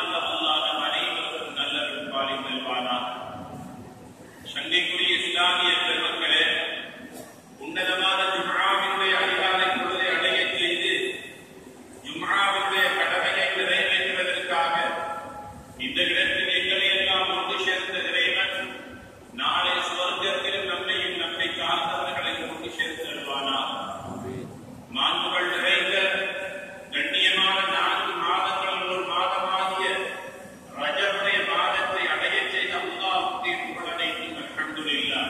வல்ல அல்லாஹ் நம் அனைவருக்கும் நல்லருள் பாலித்தல்வானாக. சங்கைக்குரிய இஸ்லாமிய பெருமக்களே, உன்னதமான ஜும்ஆவினுடைய அதிகாலை பொழுதை அடையச் செய்து ஜும்ஆவினுடைய கடமையை நிறைவேற்றுவதற்காக இந்த இடத்தில் எங்களை எல்லாம் ஒன்று சேர்ந்த இறைவன் நாளை சுவர்க்கத்திலும் நம்மையும் நம்மை சார்ந்தவர்களையும் ஒன்று சேர்த்து அல்வானாக. மாண்புகள் நிறைந்த கண்ணியமான 4 மாதங்களில் ஒரு மாதமாகிய ரஜபுடைய மாதத்தை அடையச் செய்த அல்லாஹ்வுக்கு புகழ் அனைத்தும் அல்ஹம்துலில்லாஹ்.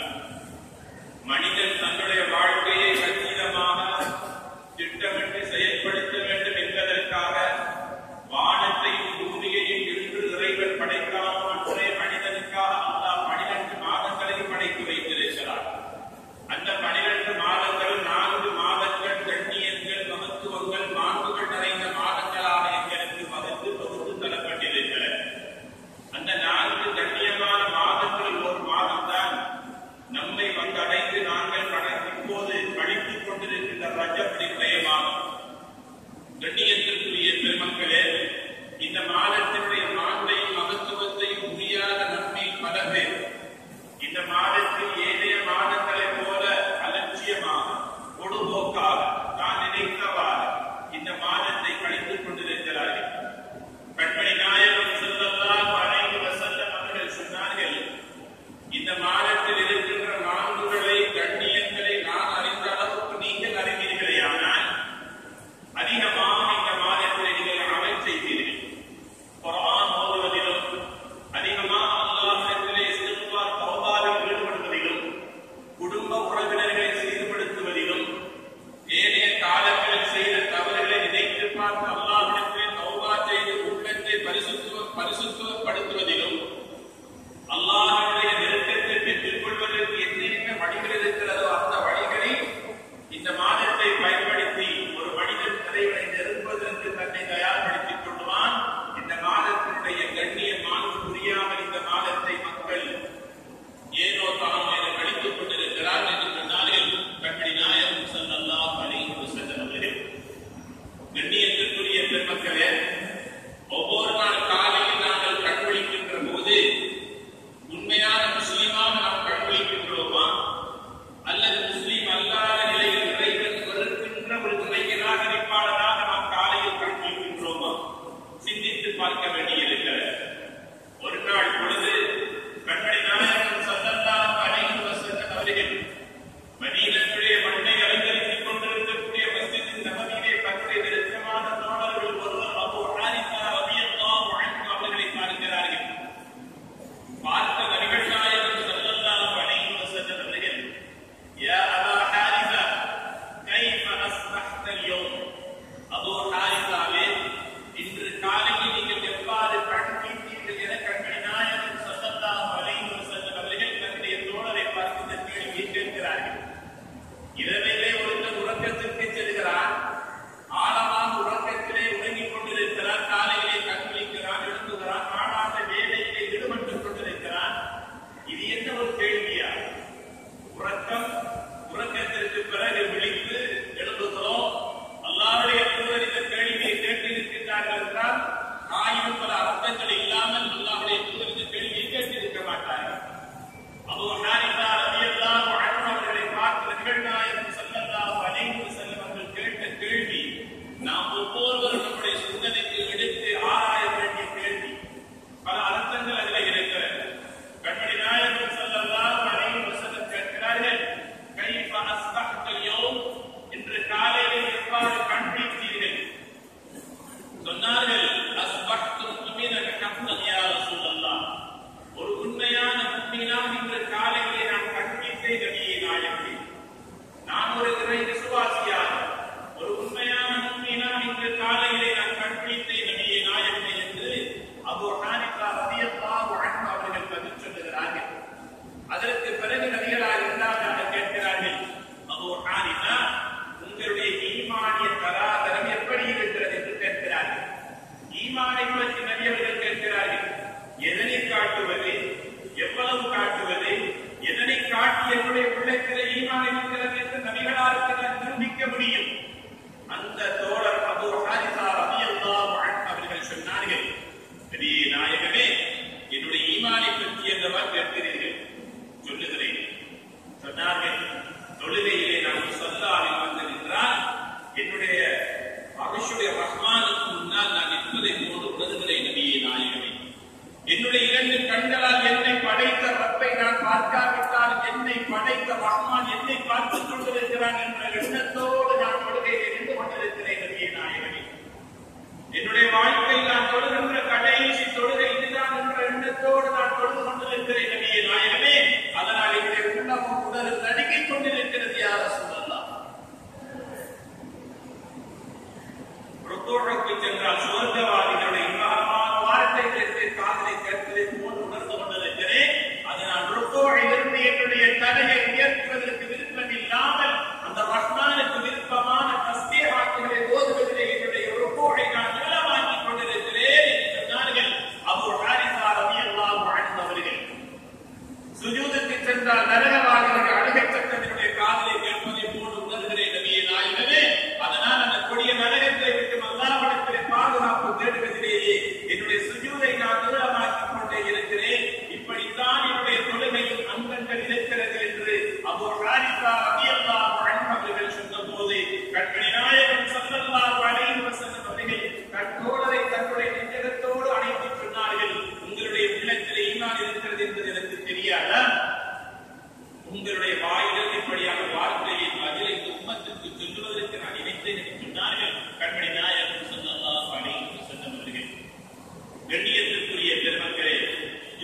மனிதன் தன்னுடைய வாழ்க்கையை கச்சிதமாக திட்டமிட்டு செயல்படுத்த வேண்டும் என்பதற்காக வானத்தையும் பூமியையும் இன்று இறைவன் படைத்தான். அன்றே மனிதனுக்காக அல்லாஹ் 12 மாதங்களையும் படைத்து வைத்திருக்கிறார். அந்த 12 மாதங்கள் 4 மாதங்கள் கண்ணியங்கள், மகத்துவங்கள், மாண்புகள் நிறைந்த மாதங்களாக எங்களுக்கு பகுத்து தரப்பட்டிருக்கிறது. அந்த 4 கண்ணியமான மாதங்களில் ஒரு மாதம்தான் நம்மை வந்தடைந்து நாங்கள் இப்போது படித்துக் கொண்டிருக்கின்ற ரஜபுடைய மாதம். கண்ணியத்திற்குரிய பெருமக்களே, இந்த மாதத்தினுடைய மாண்பையும் மகத்துவத்தையும் முடியாத நம்மில் பல பேர் இந்த மாதத்தில் ஏனைய மாதங்களைப் போல அலட்சியமாக பொடுபோக்காக தான் நினைத்தவாறு இந்த மாதத்தை கழித்துக் கொண்டிருக்கிறார்கள். கண்மணி நாயகம் ஸல்லல்லாஹு அலைஹி வஸல்லம் அவர்கள் சொன்னார்கள், இந்த மாதத்தில் இருக்கின்ற மாண்புகளை, கண்ணியங்களை நான் அறிந்த அளவுக்கு நீங்கள் அறிவீர்களே, ஆனால் அதிகமாக இந்த மாதத்தில் நீங்கள் அமல் செய்வீர்கள். குர்ஆன் ஓதுவதிலும் அதிகமாக அல்லாஹ்விடத்திலே இஸ்திக்பார் தௌபாவில் ஈடுபடுவதிலும் குடும்ப உறவினர்களை சீர்படுத்துவதிலும் ஏனைய காலங்களில் செய்த தவறுகளை நினைத்து பார்த்து அல்லாஹ்விடத்திலே தௌபா செய்து உள்ளத்தை பரிசுத்தப்படுத்துவதிலும் அல்லாஹ்வுடைய நெருக்கத்தை பெற்றுக் கொள்வதற்கு என்னென்ன வழிகள் இருக்கிறதோ அந்த வழிகளை இந்த மாதத்தை பயன்படுத்தி ஒரு மனிதன் இறைவனை நெருங்குவதற்கு தன்னை தயார்படுத்திக் கொள்வான். இந்த மாதத்தினுடைய கண்ணிய மாண்பு புரியாமல் இந்த மாதத்தை மக்கள் ஏனோ தானோ என கழித்துக் கொண்டிருக்கிறார் என்று சொன்னார்கள். கண்மணி நாயகம் ஸல்லல்லாஹு அலைஹி வஸல்லம் அவர்கள். கண்ணியத்திற்குரிய பெருமக்களே, ஒவ்வொரு நாள் காலையில் நாங்கள் கண்விழிக்கின்ற போது உண்மையான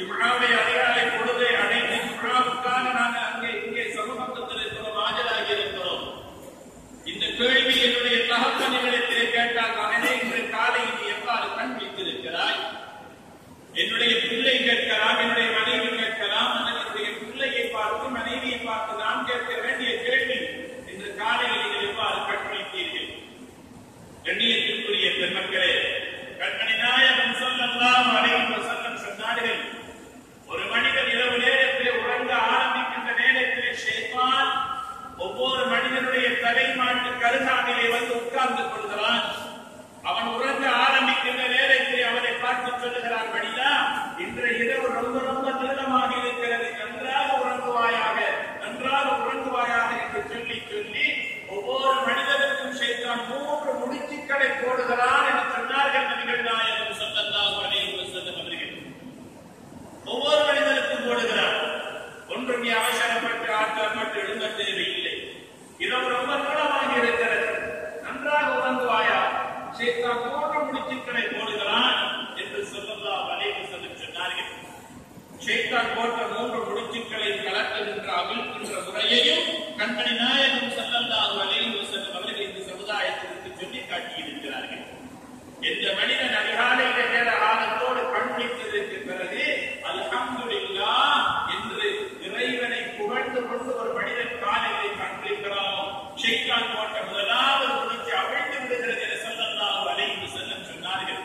ஜும்ஆவுடைய அதிகாலை பொழுதை அடைந்து ஜும்ஆவுக்காக நாங்கள் அங்கே இங்கே சமூகத்தில் இருக்கிறோம், ஆஜராகி இருக்கிறோம். இந்த கேள்வி என்னுடைய தகப்பனிடத்திலே கேட்டால், மகனே இன்று காலை நீ எவ்வாறு கண் விழித்திருக்கிறாய்? என்னுடைய பிள்ளை கேட்கலாம், என்னுடைய மனைவி கேட்கலாம், என்னுடைய பிள்ளையை பார்த்து மனைவியை பார்த்து நாம் கேட்க வேண்டிய கேள்வி, இன்று காலையில் நீங்கள் எவ்வாறு கண் விழித்தீர்கள்? கண்ணியத்திற்குரிய பெருமக்களே, கண்மணி நாயகம் ஸல்லல்லாஹு அலைஹி வஸல்லம் சொன்னார்கள், ஒரு மனிதன் இரவு நேரத்திலே உறங்க ஆரம்பிக்கின்ற நேரத்திலே ஷைத்தான் ஒவ்வொரு மனிதனுடைய தலைமாட்டு கருகாமையிலே வந்து உட்கார்ந்து கொள்கிறான். அவன் உறங்க ஆரம்பிக்கின்ற நேரத்திலே அவனை பார்த்து சொல்லுகிறான், மனிதா, இன்றைய இரவு ரொம்ப ரொம்ப நீளமாக இருக்கிறது, நன்றாக உறங்குவாயாக, நன்றாக உறங்குவாயாக என்று சொல்லி சொல்லி ஒவ்வொரு மனிதனுக்கும் ஷைத்தான் 3 முடிச்சுக்களை போடுகிறான் என்று சொன்னார்கள் நபிகள் நாயகம் ஸல்லல்லாஹு அலைஹி வஸல்லம் அவர்கள். ஒவ்வொரு மனிதனுக்கும் போடுகிறான். ஒன்று நீ அவசரப்பட்டு ஆற்றப்பட்டு எழுந்த தேவையில்லை, இரவு ரொம்ப நீளமாக இருக்கிறது, நன்றாக உறங்குவாயா, ஷைத்தான் 3 முடிச்சுக்களை போடுகிறான் என்று ஸல்லல்லாஹு அலைஹி வஸல்லம் சொன்னார்கள். ஷைத்தான் போட்ட 3 முடிச்சுக்களை கலக்குகின்ற அவிழ்க்கின்ற முறையையும் கண்மணி நாயகம் ஸல்லல்லாஹு அலைஹி வஸல்லம் அவர்கள் இந்த சமுதாயத்திற்கு சொல்லி காட்டியிருக்கிறார்கள். எந்த மனிதன் அதிகாலையிலே நேர ஆனந்தோடு கண் விழித்ததற்கு பிறகு அல்ஹம்துலில்லாஹ் என்று இறைவனை புகழ்ந்து கொண்டு ஒரு மனிதன் காலையிலே கண் விழிக்கிறானோ, ஷைத்தான் போட்ட முதலாவது முடிச்சு அவிழ்ந்து விடுகிறது என ஸல்லல்லாஹு அலைஹி வஸல்லம் சொன்னார்கள்.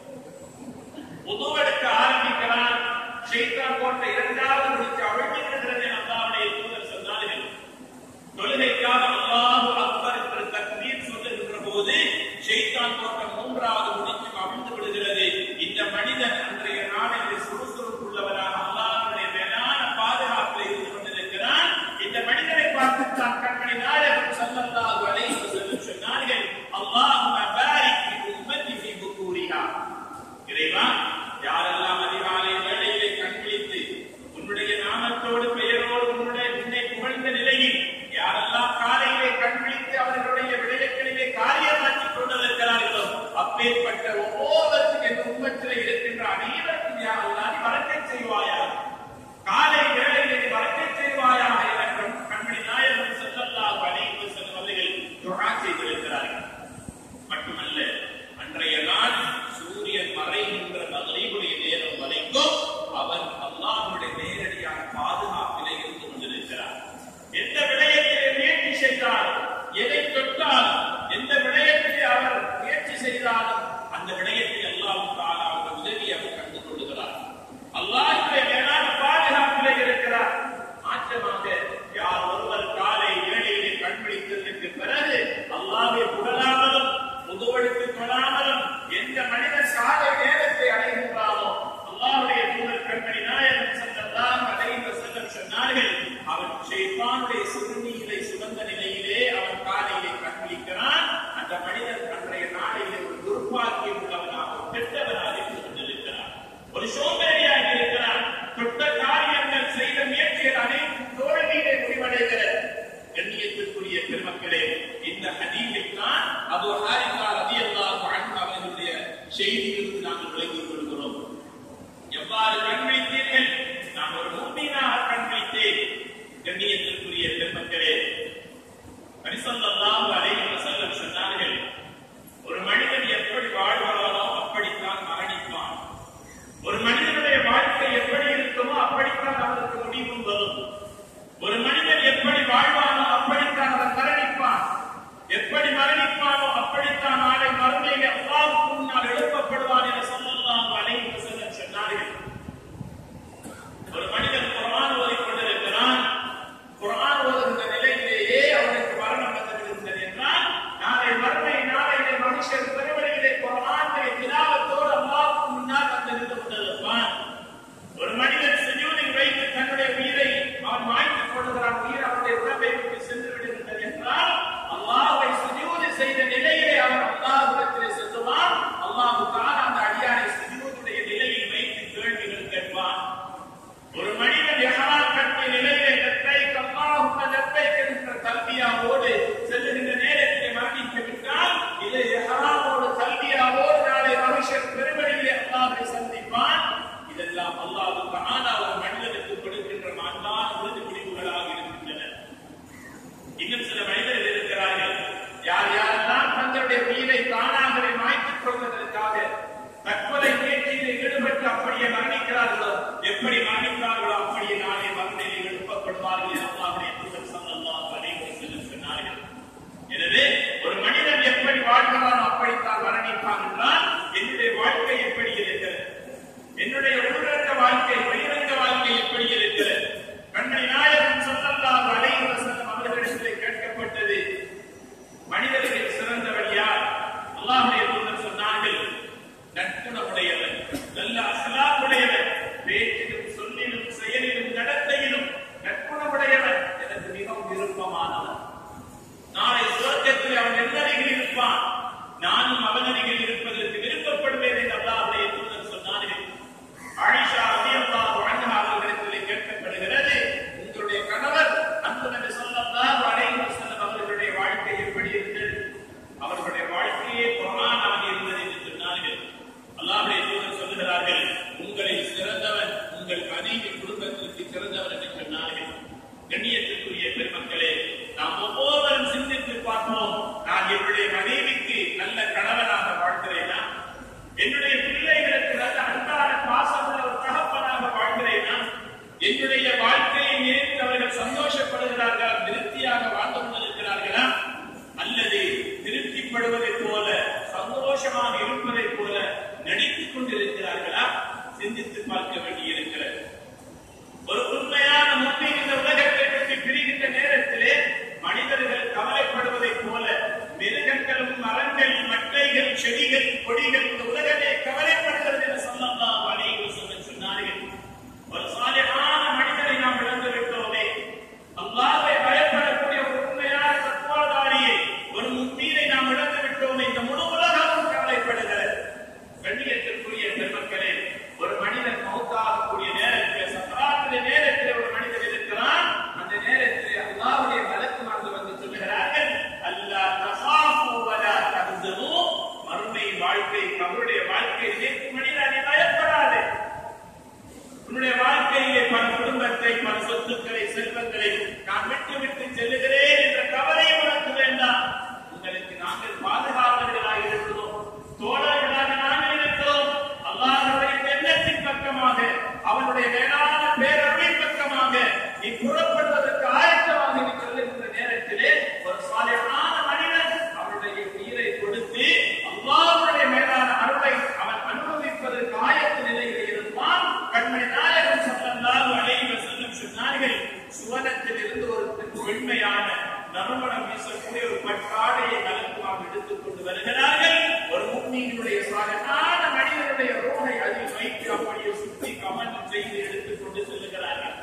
உதுவெடுக்க ஆரம்பிக்கிறான், ஷைத்தான் போட்ட இரண்டாவது முடிச்சு அவிழ்ந்து விடுகிறது என அல்லாஹ்வுடைய தூதர் சொன்னார்கள். தொழுகைக்காக அல்லாஹு அக்பர் என்று தக்பீர் சொல்லுகின்ற போது ஷைத்தான் போட்ட 3வது முடிச்சு அவிழ்ந்து விடுகிறது. இந்த மனிதன் அன்றைய நாளில் சுறுசுறுப்புள்ளவராக அல்லாஹ்வுடைய மேலான பாதுகாப்பில் இருந்து கொண்டிருக்கிறான். இந்த மனிதனை பார்த்து தான் கண்மணி நாயகம் ஸல்லல்லாஹு அலைஹி வஸல்லம் சொன்னார்கள், அல்லாஹும்ம பாரிக் ஃபி உம்மத்தி ஃபி புகூரிஹா. இறைவா, யாரெல்லாம் அதிகாலை வேளையிலே கண் விழித்து உன்னுடைய நாமத்தோடு பெயரோடு உன்னை புகழ்ந்த நிலையில் யாரெல்லாம் காலையிலே கண் விழித்து அவர்களுடைய விடயங்களிலே காரியமாற்றிக் கொண்டிருக்கிறார்களோ, அப்பேற்பட்ட ஒவ்வொருவருக்கும் என் உம்மத்திலே இருக்கின்ற அனைவருக்கும் யா அல்லாஹ் பரக்கத் செய்வாயாக, காலை வேளையிலே பரக்கத் செய்வாயாக என கண்மணி நாயகம் ஸல்லல்லாஹு அலைஹி வஸல்லம் அவர்கள் துஆ செய்திருக்கிறார்கள். மட்டுமல்ல, அன்றைய நாள் சூரியன் மறைகின்ற மக்ரிபுடைய நேரம் வரைக்கும் அவர் அல்லாஹ்வுடைய நேரடியான பாதுகாப்பிலே இருந்து கொண்டிருக்கிறார். எந்த விடயத்திலே முயற்சி செய்தாலும், எதை தொட்டாலும், எந்த விடயத்திலே அவர் முயற்சி செய்தாலும் அந்த விடயத்தில் அல்லாஹ் தஆலா அவர் உதவி அவர் கண்டு கொள்கிறார். அல்லாஹ்வுடைய மேலான பாதுகாப்பிலே இருக்கிறார். மாற்றமாக யார் ஒருவர் காலை வேளையிலே கண் விழித்ததற்கு பிறகு அல்லாஹ்வை புகழாமலும் உதுவெடுத்து தொழாமலும் எந்த மனிதன் காலை நேரத்தை அடைகின்றானோ, அல்லாஹ்வுடைய தூதர் கண்மணி நாயகம் ஸல்லல்லாஹு அலைஹி வஸல்லம் சொன்னார்கள், அவன் ஷைத்தானுடைய சிறுநீரை சுமந்த நிலையிலே அவன் காலையிலே கண் விழிக்கிறான். அந்த மனிதன் அன்றைய நாளிலே ஒரு துர்பாக்கியம் உள்ளவனாக, கெட்டவனாக இருந்து கொண்டிருக்கிறான், ஒரு சோம்பேறியாக இருக்கிறான். தொட்ட காரியங்கள் செய்த முயற்சிகள் அனைத்தும் தோல்வியிலே முடிவடைகிறது. கண்ணியத்திற்குரிய பெருமக்களே, இந்த ஹதீஸில் தான் அபூ ஹாரிஸா ரலியல்லாஹு அன்ஹு அவர்களுடைய செய்தியிலிருந்து நாங்கள் விளங்கிக் கொள்கிறோம். எவ்வாறு கண் விழித்தீர்கள்? நான் ஒரு முஃமினாக கண் விழித்தேன். கண்ணியத்திற்குரிய பெருமக்களே, நபி ஸல்லல்லாஹு அலைஹி வஸல்லம் சொன்னார்கள், ஒரு மனிதன் எப்படி வாழ்வானோ அப்படித்தான் மரணிப்பான். ஒரு மனிதன் என்னுடைய உள்ளரங்க வாழ்க்கை வெளிரங்க வாழ்க்கை எப்படி இருக்கிறது? கண்மணி நாயகம் ஸல்லல்லாஹு அலைஹி வஸல்லம் அவர்களிடத்தில் கேட்கப்பட்டது, மனிதர்களில் சிறந்தவர் யார்? அல்லாஹ்வுடைய தூதர் சொன்னார்கள், நற்குணமுடையவர், நல்ல அஸ்லாமுடையவர், பேச்சிலும் சொல்லிலும் செயலிலும் நடத்தையிலும் நற்குணமுடையவர் எனக்கு மிகவும் விருப்பமானவர். நாளை சுவர்க்கத்தில் அவன் என்னருகில் இருப்பான், நானும் அவன் அருகில் இருப்பதற்கு விருப்பப்படுவேன் என்று அல்லாஹ்வுடைய தூதர் சொன்னார்கள். ஆயிஷா ரலியல்லாஹு அன்ஹா அவர்களிடத்தில் கேட்கப்படுகிறது, உங்களுடைய கணவர் அன்பு நபி ஸல்லல்லாஹு அலைஹி வஸல்லம் அவர்களுடைய வாழ்க்கை எப்படி இருந்தது? அவர்களுடைய வாழ்க்கையே குர்ஆனாக இருந்தது என்று சொன்னார்கள். அல்லாஹ்வுடைய தூதர் சொல்லுகிறார்கள், உங்களில் சிறந்தவன் உங்கள் மனைவி குடும்பத்திற்கு சிறந்தவர் என்று சொன்னார்கள். கண்ணியத்திற்குரிய பெருமக்களே, நாம் ஒவ்வொருவரும் சிந்தித்து பார்ப்போம், நான் என்னுடைய மனைவிக்கு நல்ல கணவனாக வாழ்கிறேனா? என்னுடைய பிள்ளைகளுக்கு நல்ல அன்பான பாசமுள்ள ஒரு தகப்பனாக வாழ்கிறேனா? என்னுடைய வாழ்க்கையை நினைத்து அவர்கள் சந்தோஷப்படுகிறார்களா? திருப்தியாக வாழ்ந்து கொண்டிருக்கிறார்களா? அல்லது திருப்திப்படுவதைப் போல சந்தோஷமாக இருப்பதைப் போல நடித்துக் கொண்டிருக்கிறார்களா? சிந்தித்து பார்க்க வேண்டியிருக்கிறது. ஒரு உண்மையான முஸ்லிம் இந்த உலகத்தை பற்றி பிரிகின்ற நேரத்திலே மனிதர்கள் கவலைப்படுவதைப் போல மிருகங்களும் மரங்கள் மட்டைகள் செடிகள் கொடிகள் இந்த உலகமே கவலைப்படுகிறது என்று ஸல்லல்லாஹு அலைஹி வஸல்லம் சொன்னார்கள். ஒரு சாலிஹான மனிதரை நாம் இழந்து விட்டோமே, அல்லாஹ்வை பயப்படக்கூடிய ஒரு உண்மையான தக்வாதாரியை, ஒரு முஃமினை நாம் இழந்து விட்டோமே, இந்த முழு உலகமும் கவலைப்படுகிறது. கண்ணியத்திற்குரிய பெருமக்களே, ஒரு மனிதன் மௌத்தாகக்கூடிய நேரத்தில், சக்கராத்துடைய நேரத்தில் ஒரு மனிதன் இருக்கிறான். அந்த நேரத்தில் அல்லாஹ்வுடைய மலக்குமார்கள் வந்து சொல்லுகிறார்கள், அல்லா தகாஃபு வலா தஹ்சனு, மறுமை வாழ்க்கை கபருடைய வாழ்க்கையிலே மனிதனை பயப்படாதே. உன்னுடைய வாழ்க்கையிலே பல குடும்பத்தை, பல சொத்துக்களை, செல்வங்களை நான் விட்டு விட்டு செல்லுகிறேன் என்ற கவலை உனக்கு வேண்டாம். உங்களுக்கு நாங்கள் பாதுகாவலர்களாக இருக்கிறோம், தோழர்களாக நாங்கள் இருக்கிறோம். அல்லாஹ்வுடைய எண்ணத்தின் பக்கமாக, அவனுடைய மேலான பேரருளின் பக்கமாக நீ புறப்படுவதற்கு ஆயத்தமாக நீ சொல்லுகின்ற நேரத்திலே ஒரு சாலிஹான மனிதன் அவனுடைய உயிரை கொடுத்து அல்லாஹ்வுடைய மேலான அருளை அவன் அனுபவிப்பதற்கு ஆயத்த நிலையில் இருப்பான். கண்மணி நாயகம் ஸல்லல்லாஹு அலைஹி வஸல்லம் சொன்னார்கள், சுவனத்தில் இருந்து ஒரு வெண்மையான நறுமணம் வீசக்கூடிய ஒரு பட்டாடையை நலக்குமாக எடுத்துக் கொண்டு வருகிறார்கள். ஒரு முஃமினுடைய சாலிஹான மனிதனுடைய ரூஹை அதில் வைத்து அப்படியே சுற்றி கமனம் செய்து எடுத்துக் கொண்டு செல்லுகிறார்கள்.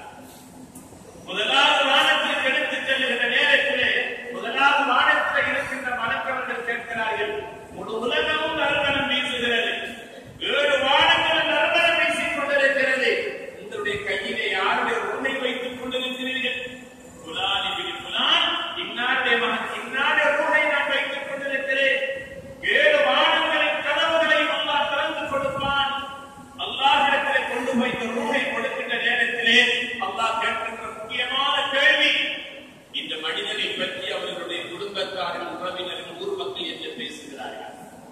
முதலாவது வானத்திற்கு எடுத்துச் செல்லுகிற நேரத்திலே முதலாவது வானத்தில் இருக்கின்ற மலக்கவர்கள் கேட்கிறார்கள், முழு உலகமும் நறுமணம் வீசுகிறது, 7 வானங்களும் நறுமணம் வீசிக் கொண்டிருக்கிறது, உங்களுடைய கையிலே யாருடைய ரூஹை வைத்துக் கொண்டிருக்கிறீர்கள்? புலான் இப்னு புலான், இன்னாருடைய மகன் இன்னாருடைய ரூஹை நான் வைத்துக் கொண்டிருக்கிறேன். 7 வானங்களின் கதவுகளை அல்லாஹ் திறந்து கொடுப்பான். அல்லாஹ்விடத்திலே கொண்டு போய் இந்த ரூஹை கொடுக்கின்ற நேரத்திலே அல்லாஹ் கேட்கின்ற முக்கியமான கேள்வி, இந்த மனிதனை பற்றி அவர்களுடைய குடும்பத்தார்கள், உறவினர்கள், ஊர் மக்கள் என்ன பேசுகிறார்கள்?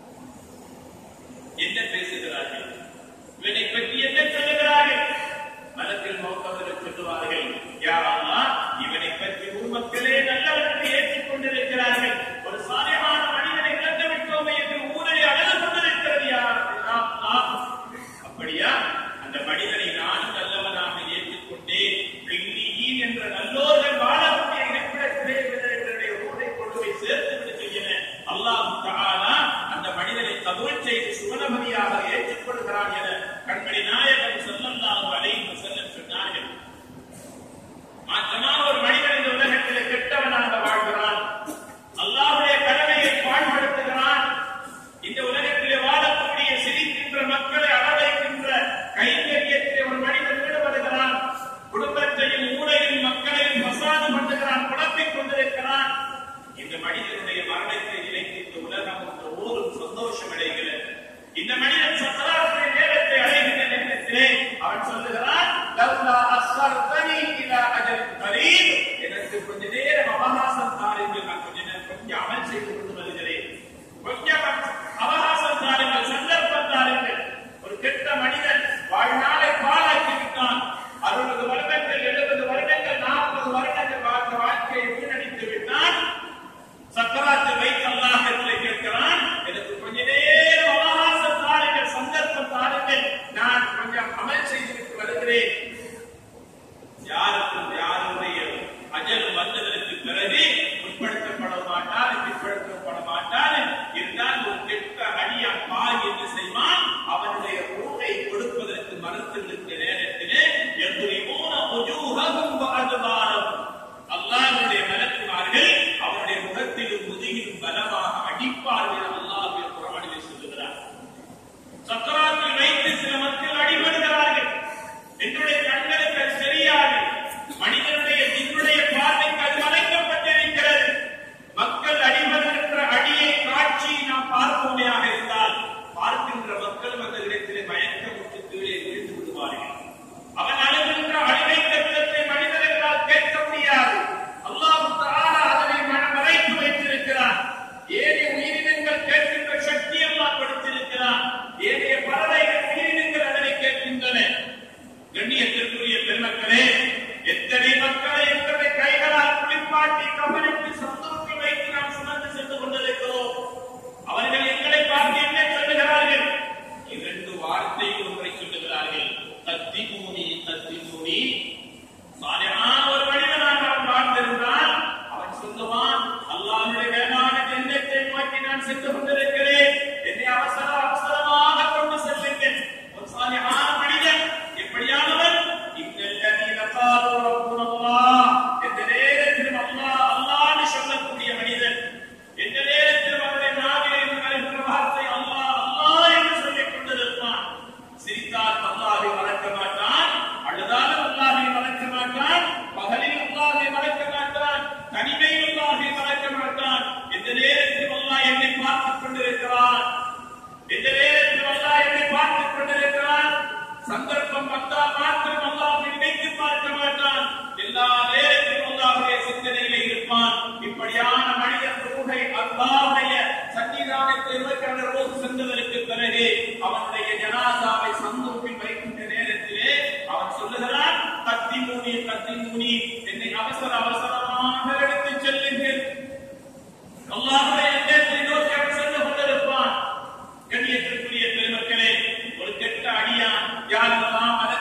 என்ன பேசுகிறார்கள்? இவனை பற்றி என்ன சொல்லுகிறார்கள்? மலக்குல் மௌத் அவர்கள் சொல்லுவார்கள், யா அல்லாஹ், இவனை பற்றி ஊர் மக்களே நல்லவர்கள் ஏற்றுக் கொண்டிருக்கிறார்கள். ஒரு சாலிஹான மனிதனை இழந்து விட்டோமே என்று ஊரை அழுது கொண்டிருக்கிறது. யா அல்லாஹ், அப்படியா? அந்த மனிதனை நானும் நல்லவனாக ஏற்றுக்கொண்டேன். பின்னியின் என்ற நல்லோர்கள் வாழக்கூடிய இருப்பிடத்திலே இவர்களுடைய ஊரை கொண்டு போய் சேர்த்து விடுங்கள் என அல்லாஹ் தஆலா அந்த மனிதனை கபூல் செய்து சுவனபதியாக ஏற்றுக்கொள்கிறான் என கண்மணி நாயகம் ஸல்லல்லாஹு அலைஹி வஸல்லம் சொன்னார்கள். மாற்றமாக ஒரு மனிதன் இந்த உலகத்திலே கெட்டவனாக வாழ்கிறான், அல்லாஹ்வுடைய கடமையை பாழ்படுத்துகிறான், இந்த உலகத்திலே வாழக்கூடிய சிரிக்கின்ற மக்களை அளவைக்கின்ற கைங்கரியத்திலே ஒரு மனிதன் ஈடுபடுகிறான், குடும்பத்தையும் ஊரையும் மக்களையும் மசாது பண்ணுகிறான், குழப்பிக் கொண்டிருக்கிறான். இந்த மனிதனுடைய மரணத்தை நினைத்து இந்த உலகம் ஒவ்வொரு சந்தோஷம் அடைகிறது. இந்த மனிதன் சக்கராத்துடைய நேரத்தை அடைகின்ற நேரத்திலே அவன் சொல்லுகிறான், லவ்லா அஸ்ஸர்தனி இலா அஜல் கரீப், எனக்கு கொஞ்ச நேரம் அவகாசம் தாருங்கள், நான் கொஞ்சம் அமல் செய்து கொண்டு வருகிறேன், கொஞ்சம் அவகாசம் தாருங்கள், சந்தர்ப்பம் தாருங்கள். ஒரு கெட்ட மனிதன் வாழ்நாளை பாழாக்கி விட்டான். 60 வருடங்கள், 70 வருடங்கள், 40 வருடங்கள் வாழ்ந்த வாழ்க்கையை வீணடித்து விட்டான். சக்கராத்தில் வைத்து அல்லாஹ்விடத்தில் கேட்கிறான், எனக்கு கொஞ்ச நேரம் அவகாசம் தாருங்கள், சந்தர்ப்பம் தாருங்கள், நான் கொஞ்சம்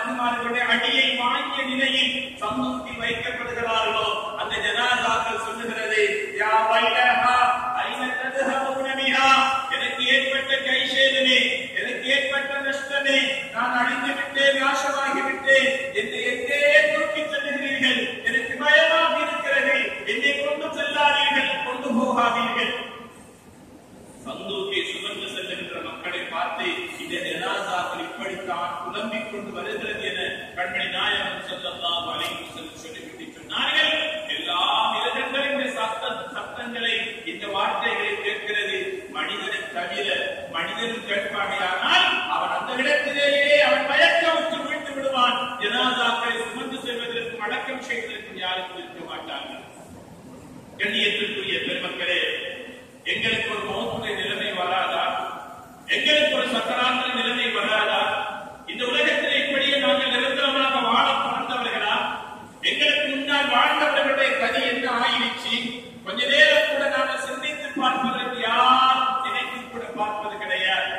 மலக்குமார்களுடைய அடியை வாங்கிய நிலையில் சமூகத்தி வைக்கப்படுகிறார்களோ அந்த ஜனாசாக்கள் சொல்லுகிறது, யா வைலஹா ஐன தத்ஹபூன பிஹா, எனக்கு ஏற்பட்ட கைசேதமே, எனக்கு ஏற்பட்ட நஷ்டமே, நான் அழிந்து விட்டேன், நாசமாகி விட்டேன், என்னை எங்கே தூக்கி செல்லுகிறீர்கள், எனக்கு பயமாக இருக்கிறது, என்னை கொண்டு செல்லாதீர்கள், கொண்டு போகாதீர்கள். சந்தூக்கை சுமந்து செல்லுகின்ற மக்களை பார்த்து இந்த ஜனாசாக்கள் இப்படித்தான் புலம்பிக் கொண்டு வருகிறது என கண்மணி நாயகம் ஸல்லல்லாஹு அலைஹி வஸல்லம் சொல்லிவிட்டு சொன்னார்கள். எல்லா மிருகங்களின் சத்தங்களை இந்த வார்த்தைகளை கேட்கிறது. மனிதனை தவிர மனிதன் கேட்பானையானால் அவன் அந்த இடத்திலேயே அவன் மயக்கமுற்று வீழ்ந்து விடுவான். ஜனாசாக்களை சுமந்து செல்வதற்கும் அடக்கம் செய்வதற்கும் யாருக்கும் இருக்க மாட்டார்கள். கண்ணியத்திற்குரிய பெருமக்களே, எங்களுக்கு ஒரு மௌத்துடைய நிலைமை வராதா? எங்களுக்கு ஒரு சக்கராத்திர நிலைமை வராதா? இந்த உலகத்தில் இப்படியே நாங்கள் நிரந்தரமாக வாழ பிறந்தவர்களா? எங்களுக்கு முன்னால் வாழ்ந்தவர்களுடைய கதி என்ன ஆயிடுச்சு? கொஞ்ச நேரம் கூட நாங்கள் சிந்தித்து பார்ப்பதற்கு யார் நினைத்து கூட பார்ப்பது கிடையாது.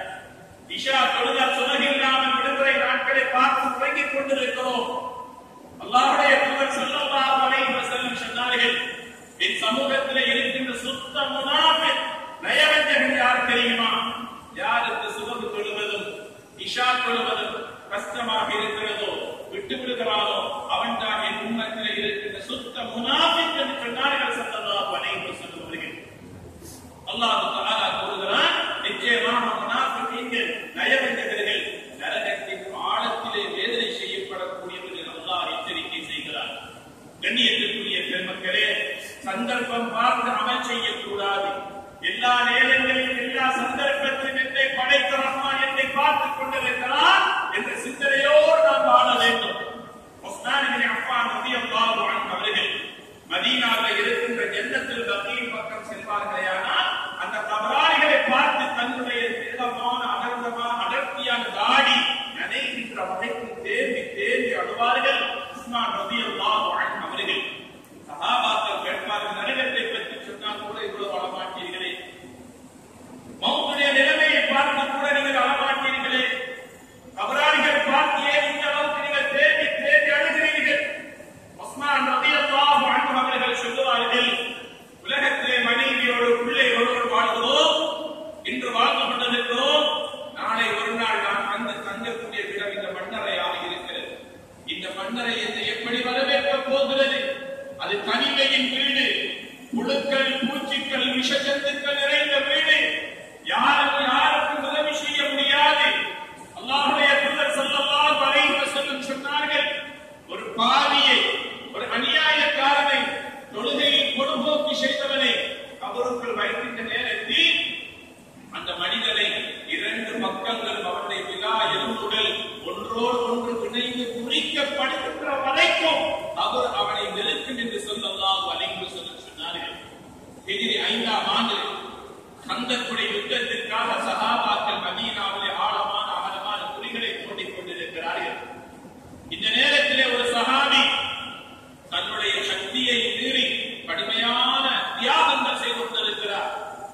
இஷா தொழுதால் சுலகில்லாமல் விடுமுறை நாட்களை பார்த்து உறங்கிக் கொண்டிருக்கிறோம். அல்லாஹ்வுடைய தூதர் ஸல்லல்லாஹு அலைஹி வஸல்லம் சொன்னார்கள், என் சமூகத்தில் இருக்கின்ற சுத்த முனாஃபிக் நயவஞ்சகன் யார் தெரியுமா? யாருக்கு சுபஹ் தொழுவதும் இஷா தொழுவதும் கஷ்டமாக இருக்கிறதோ, விட்டு விடுகிறானோ, அவன் தான் என் உம்மத்திலே இருக்கின்ற சுத்த முனாஃபிக் என்று சொன்னார்கள் ஸல்லல்லாஹு அலைஹி வஸல்லம் அவர்கள். அல்லாஹ் தஆலா கூறுகிறான், நிச்சயமாக முனாஃபிகீன்கள் நயவஞ்சகர்கள் நரகத்தின் ஆழத்திலே வேதனை செய்யப்படக்கூடியவர்கள் அல்லாஹ் எச்சரிக்கை செய்கிறார். கண்ணியத்திற்குரிய பெருமக்களே, சந்தர்ப்பம் பார்த்து அமல் செய்யக்கூடாது. எல்லா நேரங்களிலும் எல்லா சந்தர்ப்பத்திலும் என்னை படைத்த ரஹ்மான் என்னை பார்த்துக் கொண்டிருக்கிறான் என்ற சிந்தனையோடு நாம் வாழ வேண்டும். உஸ்மான் இப்னு அஃபான் ரலியல்லாஹு அன்ஹு அவர்கள் மதீனாவில் இருக்கின்ற ஜன்னத்துல் பகீர் பக்கம் செல்வார்களேயானால் அந்த கபராளிகளை பார்த்து தன்னுடைய நீளமான அடர்த்தியான தாடி நனைகின்ற வகைக்கு தேம்பி தேம்பி அழுவார்கள். உஸ்மான் ரலியல்லாஹு அன்ஹு அவர்கள் சஹாபாக்கள் கேட்பார்கள், நரகத்தை பற்றி சொன்னால் கூட இவ்வளவு அழமாட்டீர்களே, மௌத்துடைய நிலைமையை பார்த்து கூட நீங்கள் அழமாட்டீர்களே, கபராளிகள் பார்த்து ஏன் இந்த அளவுக்கு நீங்கள் தேடி தேடி அழுகிறீர்கள்? உஸ்மான் ரலியல்லாஹு அன்ஹு அவர்கள் சொல்லுவார்கள், உலகத்திலே மனைவியோடு பிள்ளைகளோடு வாழ்கிறோம், இன்று வாழ்ந்து கொண்டிருக்கிறோம், நாளை ஒரு நாள் நான் வந்து தங்கக்கூடிய இடம் இந்த மண்ணறையாக இருக்கிறது. இந்த மண்ணறை என்னை எப்படி வரவேற்க போகிறது? அது தனிமையின் வீடு, புழுக்கள், பூச்சிகள், விஷஜந்துக்கள் நிறைந்த வீடு, யாருக்கும் உதவி செய்ய முடியாது. அல்லாஹ்வுடைய தூதர் ஸல்லல்லாஹு அலைஹி வஸல்லம் சொன்னார்கள், ஒரு பாவியை, ஒரு அநியாயக்காரனை, தொழுகையில் பொடுபோக்கு செய்தவனை கபருக்குள் வைக்கின்ற நேரத்தில் அந்த மனிதனை இரண்டு பக்கங்கள் அவனுடைய விலா எலும்புகள் ஒன்றோடு ஒன்று இணைந்து குறிக்கப்படுகின்ற வரைக்கும் அவர் அவனை நெருக்கும் என்று ஸல்லல்லாஹு அலைஹி வஸல்லம் சொன்னார்கள். ஹிஜ்ரி 5ஆம் ஆண்டு கந்தக்குடைய யுத்தத்திற்காக சஹாபாக்கள் மதீனாவிலே ஆழமான அகலமான குழிகளை தோண்டிக் கொண்டிருக்கிறார்கள். இந்த நேரத்திலே ஒரு சஹாபி தன்னுடைய சக்தியை மீறி கடுமையான தியாகங்கள் செய்து கொண்டிருக்கிறார்.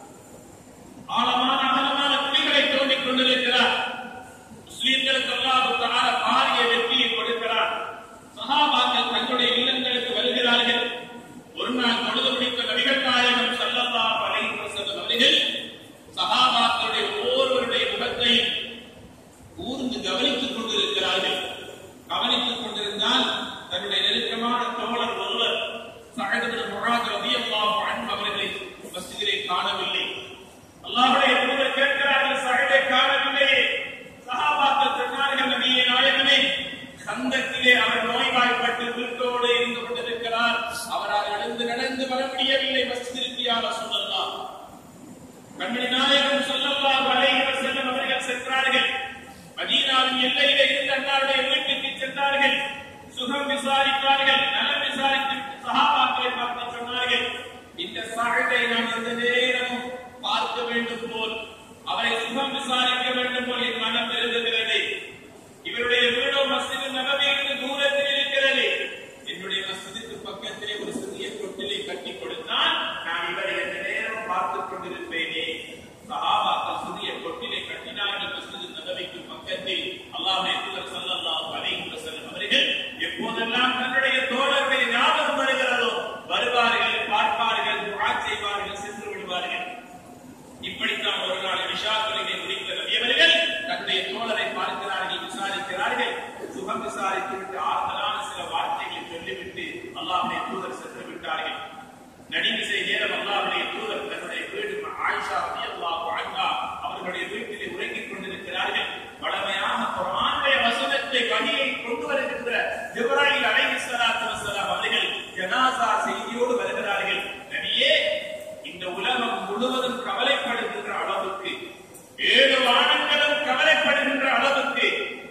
ஆழமான அகலமான குழிகளை தோண்டிக் கொண்டிருக்கிறார். முஸ்லிம்களுக்கு அல்லாஹ் தஆலா பாரிய வெற்றியை கொடுக்கிறார். சஹாபாக்கள் தங்களுடைய இல்லங்களுக்கு வருகிறார்கள். ஒரு நாள் தொழுது முடித்த நபிகள் நாயகம் ஸல்லல்லாஹு அலைஹி வஸல்லம் அவர்கள் சஹாபாக்களுடைய ஒவ்வொருவருடைய முகத்தையும் கூர்ந்து கவனித்துக் கொண்டிருக்கிறார்கள். கவனித்துக் கொண்டிருந்தால் தன்னுடைய நெருக்கமான தோழர் ஒருவர் சஅத் இப்னு முஆத் ரலியல்லாஹு அன்ஹு அவர்களை மஸ்ஜிதிலே காணவில்லை. அல்லாஹ்வுடைய தூதர் கேட்கிறார்கள், சஅதை காணவில்லையே? சஹாபாக்கள் சொன்னார்கள், நபியே நாயகமே, கந்தத்திலே அவர் நோய்வாய்ப்பட்டு வீட்டோடு இருந்து கொண்டிருக்கிறார், அவரால் நடந்து வர முடியவில்லை மஸ்ஜிதிற்கு யா ரசூலல்லாஹ். கண்மணி நாயகம் ஸல்லல்லாஹு அலைஹி வஸல்லம் அவர்கள் சென்றார்கள். மதீனாவின் எல்லையிலே இருந்த அன்னாருடைய வீட்டுக்கு சென்றார்கள். சுகம் விசாரித்தார்கள், நலம் விசாரித்து சஹாபாக்களை பார்த்து சொன்னார்கள், இந்த சஅதை நான் எந்த நேரமும் பார்க்க வேண்டும் போல், அவரை சுகம் விசாரிக்க வேண்டும் போல் என் மனம் விரும்புகிறது. இவருடைய வீடோ மஸ்ஜிது நபவியிலிருந்து தூரத்தில் இருக்கிறது. என்னுடைய மஸ்ஜிதுக்கு பக்கத்திலே ஒரு சிறிய தொட்டிலை கட்டி கொடுத்தால் நான் இவரை எந்த நேரம் பார்த்துக் கொண்டிருப்பேனே. சஹாபாக்கள் சிறிய தொட்டிலை கட்டினார்கள் மஸ்ஜிது நபவிக்கு பக்கத்தில். அல்லாஹ்வுடைய தூதர் ஸல்லல்லாஹு அலைஹி கொண்டு வருகின்ற ஜிப்ராயில் அலைஹிஸ்ஸலாத்து வஸ்ஸலாம் அவர்கள் ஜனாஸா செய்தியோடு வருகிறார்கள். நபியே, இந்த உலகம் முழுவதும் கவலைப்படுகின்ற அளவுக்கு, 7 வானங்களும் கவலைப்படுகின்ற அளவுக்கு,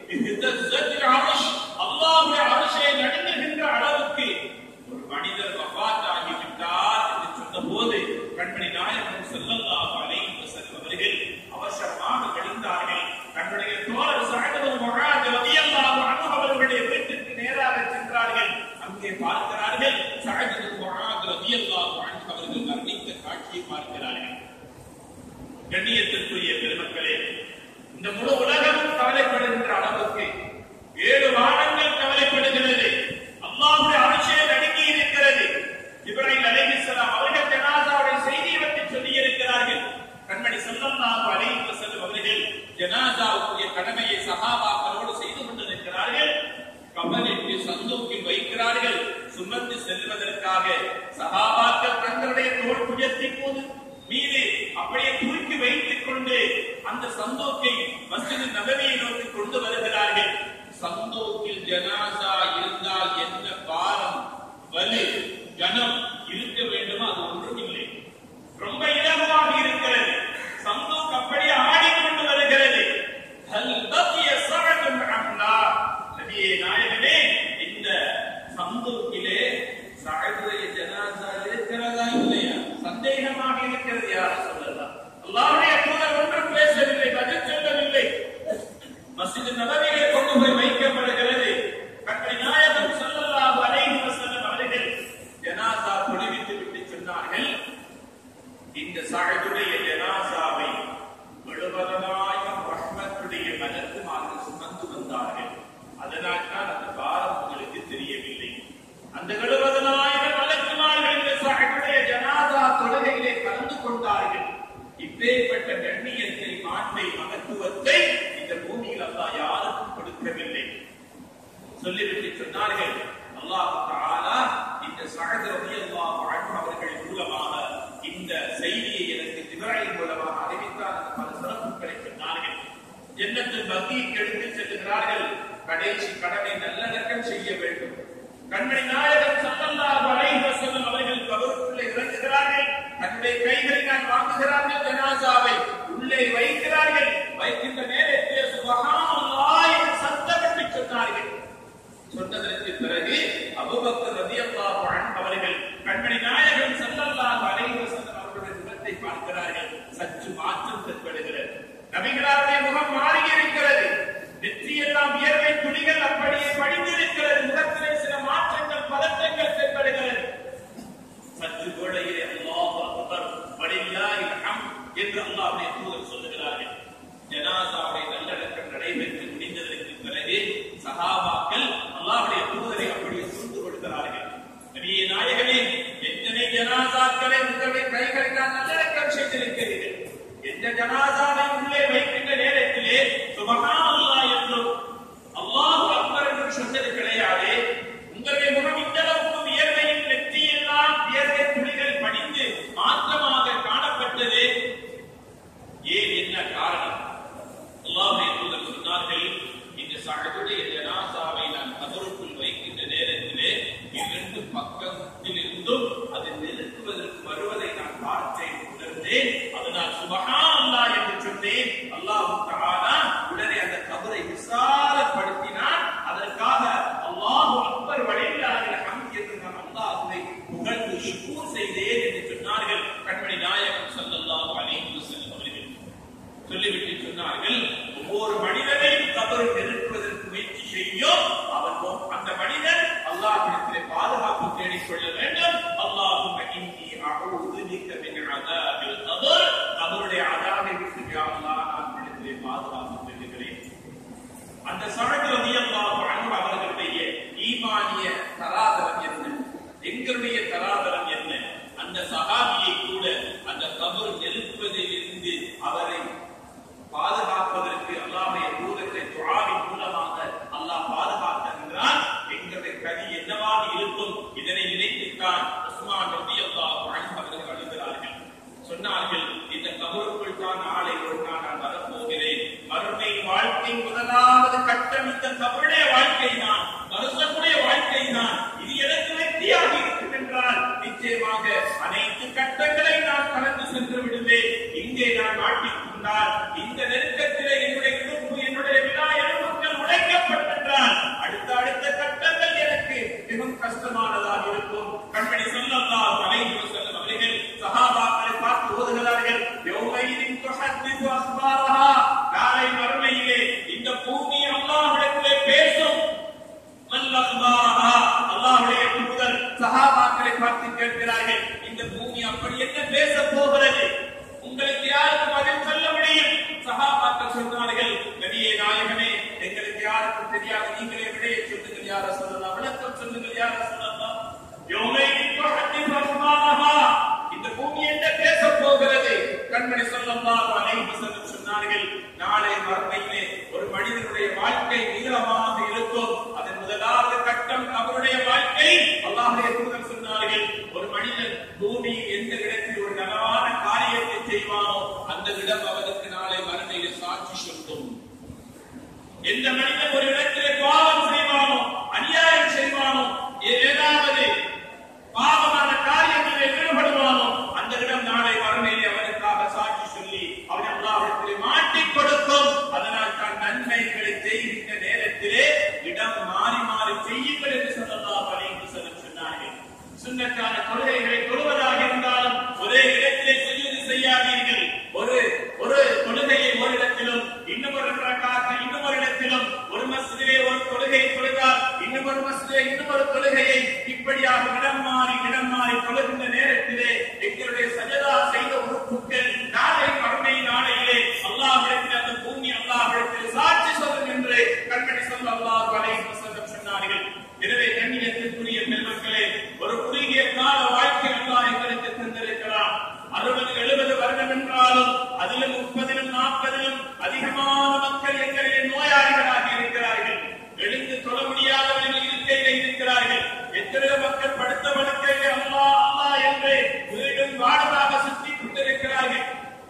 அல்லாஹ்வுடைய அர்ஷை நடுங்குகின்ற அளவுக்கு ஒரு மனிதர் வஃபாத் ஆகிவிட்டார் என்று சொன்னபோது கண்மணி நாயகம் ஸல்லல்லாஹு அலைஹி வஸல்லம் அவர்கள் அவசரமாக எழுந்தார்கள். தன்னுடைய தோழர் சஅத் பின் முஆத் ரலியல்லாஹு அன்ஹு அவர்களுடைய வீட்டுக்கு நேராக சென்றார்கள். அங்கே பார்க்கிறார்கள், சஅத் பின் முஆத் ரலியல்லாஹு அன்ஹு அவர்கள் மரணித்த காட்சியை பார்க்கிறார்கள். கண்ணியத்திற்குரிய பெருமக்களே, இந்த முழு உலகமும் கவலைப்படுகின்ற அளவுக்கு 7 வானங்கள் கவலைப்படுகிறது. அல்லாஹ்வுடைய அர்ஷை நடுங்கி இருக்கிறது. ஜிப்ராயில் அலைஹிஸ்ஸலாம் அவர்கள் ஜனாஸாவுடைய செய்தியை பற்றி சொல்லி இருக்கிறார்கள். கண்மணி ஸல்லல்லாஹு அலைஹி வஸல்லம் அவர்கள் ஜனாஸாவுடைய கடமையை சஹாபாக்களோடு செய்து கொண்டிருக்கிறார்கள். கபரிட்டு சந்தூக்கில் வைக்கிறார்கள். சுமந்து செல்வதற்காக சஹாபாக்கள் தங்களுடைய தோள் புஜத்தின் மீது அப்படியே தூக்கி வைத்துக் கொண்டு அந்த சந்தூக்கை மஸ்ஜித் நபவியை நோக்கி கொண்டு வருகிறார்கள். சந்தூக்கில் ஜனாஸா இருந்தால் என்ன பாரம், வலி, கனம் இருக்க வேண்டுமோ அது ஒன்றும் இல்லை. ரொம்ப இலகுவாக இருக்கிறது. சந்தூக் அப்படியே ஆடிக்கொண்டு வருகிறது. ஹல் பகிய ஸஅதுன் அம்லா, நபியே நாயகமே, இந்த சந்தூக்கிலே சஅதுடைய ஜனாஸா இருக்கிறதா இல்லையா சந்தேகமாக இருக்கிறது. யார் சொல்லலாம்? அல்லாஹ்வுடைய தூதர் ஒன்றும் பேசவில்லை, பதில் சொல்லவில்லை. மஸ்ஜித் நபவியிலே கொண்டு போய் வைக்கப்படுகிறது. கண்மணி நாயகம் ஸல்லல்லாஹு அலைஹி வஸல்லம் அவர்கள் ஜனாஸா தொழுவித்து விட்டு சொன்னார்கள், இந்த சஅதுடைய ஜனாஸாவை 70,000 ரஹ்மத்துடைய மலக்குமார்கள் சுமந்து வந்தார்கள். அதனால் தான் அந்த பாரம் உங்களுக்கு தெரியவில்லை. அந்த 70,000 மலக்குமார்கள் இந்த சஅதுடைய ஜனாஸா தொழுகையிலே கலந்து கொண்டார்கள். இப்பேற்பட்ட கண்ணியத்தை, மாண்பை, மகத்துவத்தை இந்த பூமியில் அல்லாஹ் யாருக்கும் கொடுக்கவில்லை. சொல்லிவிட்டு சொன்னார்கள், அல்லாஹ் தஆலா இந்த சஅத் ரலியல்லாஹு அன்ஹு அவர்கள் மூலமாக இந்த செய்தியை எனக்கு ஜிப்ராயில் மூலமாக அறிவித்தார் என்று பல சிறப்புகளை சொன்னார்கள். ஜன்னத்துல் பகீக்கு எடுத்துச் செல்கிறார்கள். கடைசி கடமை நல்லடக்கம் செய்ய வேண்டும். கண்மணி நாயகம் ஸல்லல்லாஹு அலைஹி வஸல்லம் அவர்கள் கபருக்குள்ளே இறங்குகிறார்கள். தன்னுடைய கைகளினால் வாங்குகிறார்கள். ஜனாஸாவை உள்ளே வைக்கிறார்கள். வைக்கின்ற நேரத்தில் சுப்ஹானல்லாஹ் என்று சத்தமிட்டு சொன்னார்கள். சொன்னதற்கு பிறகு அபூபக்கர் ரலியல்லாஹு அன்ஹு அவர்கள் கண்மணி நாயகம் ஸல்லல்லாஹு அலைஹி வஸல்லம் அவர்களுடைய முகத்தை பார்க்கிறார்கள். சற்று மாற்றம் தென்படுகிறது. நபிகளாருடைய முகம் மாறி இருக்கிறது. நெற்றியெல்லாம் வியர்வை துளிகள் அப்படியே படிந்திருக்கிறது. முகத்திலே சில மாற்றங்கள், பதட்டங்கள் தென்படுகிறது. சற்று வேளையிலே அல்லாஹு அக்பர் வலில்லாஹில் ஹம்த் என்று அல்லாஹ்வுடைய தூதர் சொல்லுகிறார்கள். ஜனாஸாவுடைய நல்லடக்கம் நடைபெற்று முடிந்ததற்கு பிறகு சஹாபாக்கள் அல்லாஹ்வுடைய தூதரை அப்படியே சூழ்ந்து கொள்கிறார்கள். நபியே நாயகமே, எத்தனை ஜனாஸாக்களை உங்களுடைய கைகளினால் நல்லடக்கம் செய்திருக்கிறீர்கள். எந்த ஜனாஸாவை உள்ளே வைக்கின்ற நேரத்திலே சுப்ஹானல்லாஹ் என்றும் அல்லாஹு அக்பர் என்று சொன்னது கிடையாது. உங்களுடைய முகம் இந்த அளவுக்கு வியர்வையின் நெற்றியெல்லாம் வியர்வை துளிகள் படிந்து மாற்றமாக காணப்பட்டது. ஏன், என்ன காரணம்? அல்லாஹ்வுடைய தூதர் சொன்னார்கள், இந்த சஅதுடைய ஜனாஸாவை நான் கபருக்குள் வைக்கின்ற நேரத்திலே 2 பக்கத்திலிருந்தும் அது நெருக்குவதற்கு வருவதை நான் பார்த்தேன், உணர்ந்தேன். அதனால் சுப்ஹானல்லாஹ் என்று சொன்னேன். அல்லாஹ் தஆலா உடனே அந்த கபரை விசாலப்படுத்தினான். அதற்காக அல்லாஹு அக்பர் வலில்லாஹில் ஹம்த் என்று நான் அல்லாஹ்வை புகழ்ந்து ஷுக்ர் செய்தேன் என்று சொன்னார்கள். கண்மணி நாயகம் ஸல்லல்லாஹு அலைஹி வஸல்லம் அவர்கள் சொல்லிவிட்டு சொன்னார்கள், ஒவ்வொரு மனிதனையும் கபரை நெருக்குவதற்கு முயற்சி செய்யும் அவன் அந்த மனிதன் அல்லாஹ்விடத்திலே பாதுகாப்பு தேடிக் கொள்ள வேண்டும். அல்லாஹும்ம இன்னி அஊது பிக மின் அஸாபில் கபர், கபருடைய அஸாபை விட்டு யா அல்லாஹ் நான் உன்னிடத்திலே பாதுகாப்பு தேடுகிறேன். அந்த சஅத் ரலியல்லாஹு அன்ஹு அவர்களுடைய ஈமானிய தராதரம் என்ன, எங்களுடைய தராதரம் என்ன? அந்த சஹாபியை கூட அந்த கபர் நெருக்குவதில் இருந்து அவரை பாதுகாப்பதற்கு அல்லாஹ்வுடைய தூதருடைய துஆவின் மூலமாக அல்லாஹ் பாதுகாக்கின்றான். எங்களுடைய கதி என்னவாக இருக்கும்? இதனை நினைத்துத்தான் உஸ்மான் ரலியல்லாஹு அன்ஹு அவர்கள் அழுகிறார்கள். சொன்னார்கள், இந்த கபருக்குள் தான் நாளை ஒரு நாள் நான் வரப்போகிறேன். மறுமை வாழ்க்கை முதலாவது கட்டம் இந்த கபருடைய வாழ்க்கை தான். ஒரு மஸ்ஜிதிலே இன்னொரு தொழுகையை இப்படியாக இடம் மாறி தொழுகின்ற நேரத்திலே எங்களுடைய சஜதா செய்த உறுப்புகள் நாளை மறுமை நாளையிலே அல்லாஹ்விடத்தில் அந்த பூமி அல்லாஹ்விடத்தில் சாட்சி சொல்லும் என்று கண்மணி ஸல்லல்லாஹு அலைஹி வஸல்லம் சொன்னார்கள். எனவே கண்ணியத்திற்குரிய பெருமக்களே, ஒரு குறுகிய கால வாழ்க்கை அல்லாஹ் எங்களுக்கு தந்திருக்கிறார். 60-70 வருடம் என்றாலும் அதிலும் 30-40 அதிகமான மக்கள் எங்களிலே நோயாளிகளாக இருக்கிறார்கள். எழுந்து தொழ முடியாதவர்கள் இருக்கையிலே இருக்கிறார்கள். எத்தனையோ மக்கள் படுத்த படுக்கையிலே அல்லாஹ் அல்லாஹ் என்று வீடும் வாடமாக சுற்றிக் கொண்டிருக்கிறார்கள்.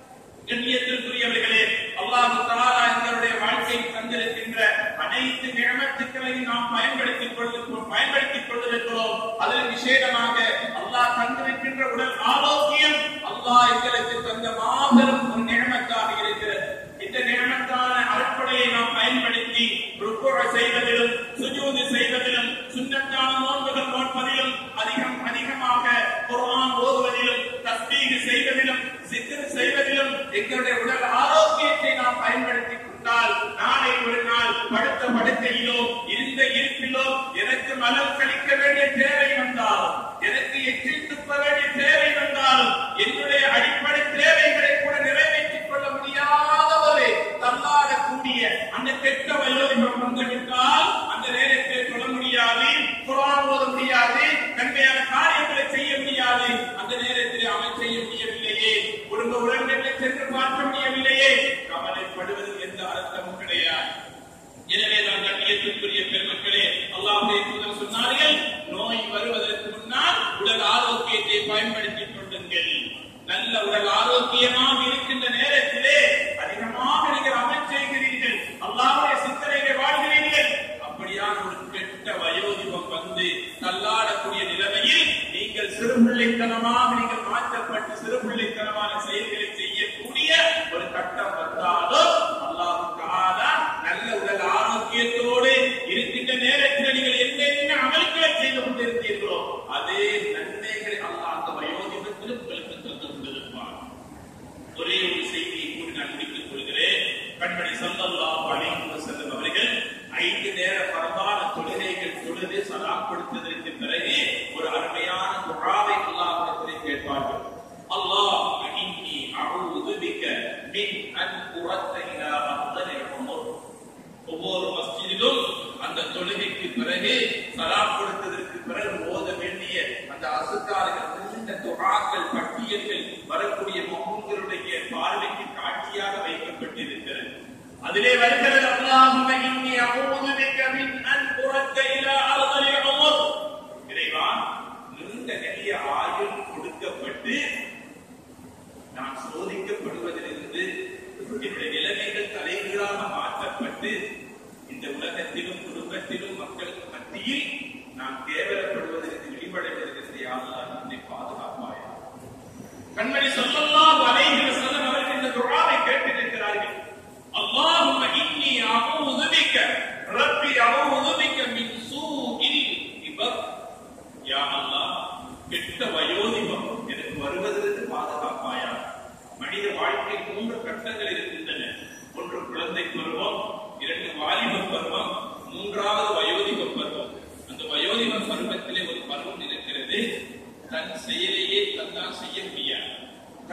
கண்ணியத்திற்குரியவர்களே, அல்லாஹ் தஆலா எங்களுடைய வாழ்க்கையை தந்திருக்கின்ற அனைத்து நிஅமத்துக்களையும் நாம் பயன்படுத்திக் கொண்டிருக்கிறோம். அதில் விசேஷமாக அல்லாஹ் தந்திருக்கின்ற உடல் ஆரோக்கியம் அல்லாஹ் எங்களுக்கு தந்த மாபெரும் ஒரு நிஅமத்தாக இருக்கிறது. இந்த நிஅமத்தான அடிப்படையை நாம் பயன்படுத்தி ருக்கு செய்வதிலும் சுஜூது செய்வதிலும் சுன்னத்தான நோன்புகள் நோற்பதிலும் அதிகமாக குர்ஆன் ஓதுவதிலும் தஸ்பீஹ் செய்வதிலும் சிக்ர் செய்வதிலும் எங்களுடைய உடல் ஆரோக்கியத்தை நாம் பயன்படுத்திக் கொண்டால் நாளை ஒரு நாள் படுத்த படுக்கையிலோ இருந்த இருப்பிலோ எனக்கு மலம் கழிக்க வேண்டிய தேவை வந்தாலும், எனக்கு எச்சில் துப்ப வேண்டிய தேவை வந்தாலும், என்னுடைய அடிப்படை தேவைகளை கூட நிறைவேற்றிக் கொள்ள முடியாத ஒரு தள்ளாடக்கூடிய அந்த கெட்ட வயோதிகம் வந்துவிட்டால் அந்த நேரத்தில் சொல்ல முடியாது, குர்ஆன் ஓத முடியாது, நன்மையான காரியங்களை செய்ய முடியாது. அந்த நேரத்தில் அவன் செய்ய முடியவில்லையே, குடும்ப உறவுகளை சென்று பார்க்க முடியவில்லையே, கவலைப்படுவதற்கு எந்த அர்த்தமும் கிடையாது. எனவே நான் கண்ணியத்திற்குரிய பெருமக்களே, அல்லாஹ்வுடைய தூதர் சொன்னார்கள், நோய் வருவதற்கு முன்னால் உடல் ஆரோக்கியத்தை பயன்படுத்திக் கொள்ளுங்கள். நல்ல உடல் ஆரோக்கியமாக இருக்கின்ற நேரத்திலே அதிகமாக நீங்கள் அமல் செய்கிறீர்கள், அல்லாஹ்வுடைய சிந்தனையை வாழ்கிறீர்கள். அப்படியான ஒரு கெட்ட வயோதிபம் வந்து தள்ளாடக்கூடிய நிலைமையில் நீங்கள் சிறுபிள்ளைத்தனமாக நீங்கள் மாற்றப்பட்டு சிறுபிள்ளைத்தனமான செயல்களை செய்யக்கூடிய ஒரு கட்டம் வந்தாலும் அல்லாஹ் தஆலா நல்ல உடல் ஆரோக்கியத்தோடு இருக்கின்ற நேரத்தில் நீங்கள் என்னென்ன அமல்களை செய்து கொண்டிருந்தீர்களோ அதே நன்மைகளை அல்லாஹ் அந்த வயோதிபத்திலும் உங்களுக்கு தந்து கொண்டிருப்பார். ஒரே ஒரு செய்தியை கூறி நான் முடித்துக் கொள்கிறேன். கண்மணி ஸல்லல்லாஹு அலைஹி வஸல்லம் அவர்கள் 5 நேர பரவான தொழுகைகள் தொழுது சலாம் கொடுத்ததற்கு பிறகு ஒரு அருமையான துஆவை அல்லாஹ்விடத்திலே கேட்பார்கள். அல்லாஹும்ம இன்னி அஊது பிக மின் அன் உரத்த இலா அர்தலில் உமர். ஒவ்வொரு மஸ்ஜிதிலும் அந்த தொழுகைக்கு பிறகு சலாம் கொடுத்ததற்கு பிறகு ஓத வேண்டிய அந்த அஸ்கார்கள், நீண்ட துஆக்கள், பட்டியல்கள் வரக்கூடிய முஹம்மின்களுடைய பார்வைக்கு காட்சியாக வைக்கப்பட்டிருக்கிறது. அதிலே வருகிறது, அல்லாஹும்ம இன்னி அஊது பிக மின் அன் உரத்த இலா அர்தலில் உமர். இறைவா, நீண்ட நெடிய ஆயுள் கொடுக்கப்பட்டு நான் சோதிக்கப்படுவதிலிருந்து என்னுடைய நிலைமைகள் தலைகீழாக மாற்றப்பட்டு இந்த உலகத்திலும் குடும்பத்திலும் மக்களுக்கு மத்தியில் நான் கேவலப்படுவதற்கு வெளிப்படைவதற்கு யா அல்லாஹ் என்னை பாதுகாப்பாயா. கண்மணி ஸல்லல்லாஹு அலைஹி வஸல்லம் அவர்கள் இந்த துஆவை கேட்டிருக்கிறார்கள். அல்லாஹும்ம இன்னி அஊது பிக ரப்பி அஊது பிக மின் சூஇல் இபர். யா அல்லாஹ், கெட்ட வயோதிபம் எனக்கு வருவதற்கு பாதுகாப்பாயா. மனித வாழ்க்கை 3 கட்டங்கள் இருக்கின்றன. ஒன்று குழந்தை பருவம், 2 வாலிப பருவம், 3வது வயோதிப பருவம். அந்த வயோதிப பருவத்திலே ஒரு பருவம் இருக்கிறது, தன் செயலையே தன்னால் செய்ய முடியாது.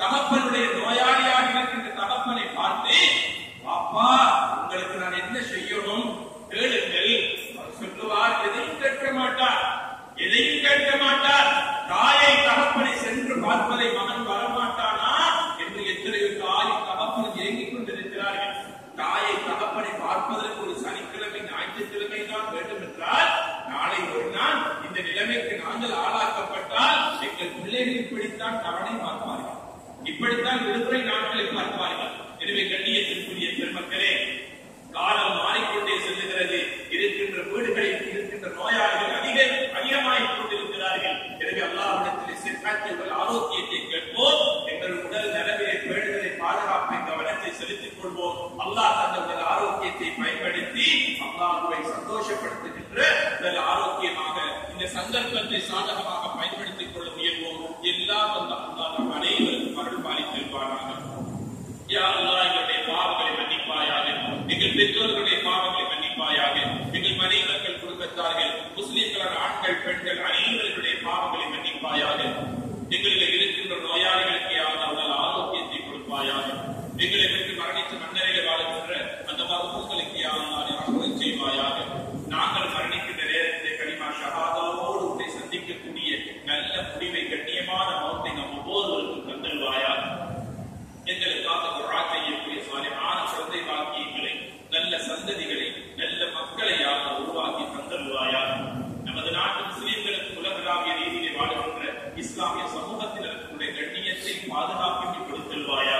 தகப்பனுடைய நோயாளியாக இருக்கின்ற தகப்பனை பார்த்து, பாப்பா உங்களுக்கு நான் என்ன செய்யணும் கேளுங்கள். அவர் சொல்லுவார், எதையும் கேட்க மாட்டார், எதையும் கேட்க மாட்டார். தாயை தகப்பனை சென்று பார்ப்பதை மகன் வரமாட்டானா என்று எத்தனையோ தாய் தகப்பன் ஏங்கிக் கொண்டிருக்கிறார்கள். தாயை தகப்பனை பார்ப்பதற்கு ஒரு சனிக்கிழமை ஞாயிற்றுக்கிழமை தான் வேண்டும் என்றால், நாளை ஒரு நாள் இந்த நிலைமைக்கு நாங்கள் ஆளாக்கப்பட்டால் எங்கள் பிள்ளைகள் இப்படித்தான் தவணை பார்ப்பார்கள், இப்படித்தான் விடுமுறை நாட்களை பார்ப்பார்கள். எனவே கண்ணியத்திற்குரிய பெருமக்களே, காலம் மாறிக்கொண்டே செல்லுகிறது. இருக்கின்ற வீடுகளில் இருக்கின்ற நோயாளிகள் அதிகமாகிக் கொண்டிருக்கிறார்கள். எனவே அல்லாஹ்விடத்திலே சிறந்த ஆரோக்கியத்தை கேட்போம். எங்கள் உடல் நலவிலே பேணுதலை பாதுகாப்பை கவனத்தை செலுத்திக் கொள்வோம். அல்லாஹ் தந்த உடல் ஆரோக்கியத்தை பயன்படுத்தி அல்லாஹ்வை சந்தோஷப்படுத்துகின்ற உடல் ஆரோக்கியமாக இந்த சந்தர்ப்பத்தை சாதகமாக பயன்படுத்திக் கொள்ள முயல்வோம். எல்லாம் வந்த அல்லாஹ் நம் அனைவருக்கும் அருள் பாலித்திருப்பானாக. யா அல்லாஹ், எங்களுடைய பாவங்களை மன்னிப்பாயாக, எங்கள் பெற்றோர்களுடைய பாவங்களை மன்னிப்பாயாக, எங்கள் மனைவர்கள் குடும்பத்தார்கள் முஸ்லிம்களான ஆண்கள் பெண்கள் அனைவர்களுடைய பாவங்களை மன்னிப்பாயாக. எங்களில் இருக்கின்ற நோயாளிகளுக்கு யாராவது ஆரோக்கியத்தை கொடுப்பாயாக. எங்களை விட்டு மரணித்து மன்னரையில் வாழ்கின்ற அந்த மருத்துவர்களுக்கு யாராவது செய்வாயாக. நாங்கள் மரணிக்கின்ற நேரத்தில் கலிமா ஷஹாதாவோடு உன்னை சந்திக்கக்கூடிய நல்ல முடிவை, கண்ணியமான மௌத்தை நம் ஒவ்வொருவருக்கும் தந்தல்வாயாக. எங்களுக்காக துஆ செய்யக்கூடிய சாலிஹான குழந்தை பாக்கியங்களை, நல்ல சந்ததிகளை, நல்ல மக்களை யாராவது உருவாக்கி தந்தல்வாயாக. நமது நாட்டு முஸ்லிம்களுக்கு உலகளாவிய ரீதியிலே வாழ்கின்ற இஸ்லாமிய சமூகத்தினருடைய கண்ணியத்தை பாதுகாப்பி கொடுத்தல்வாயாக.